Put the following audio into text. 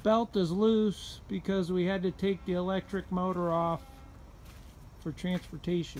belt is loose because we had to take the electric motor off for transportation.